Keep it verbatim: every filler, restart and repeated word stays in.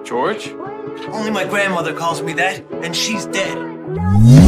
George? Only my grandmother calls me that, and she's dead.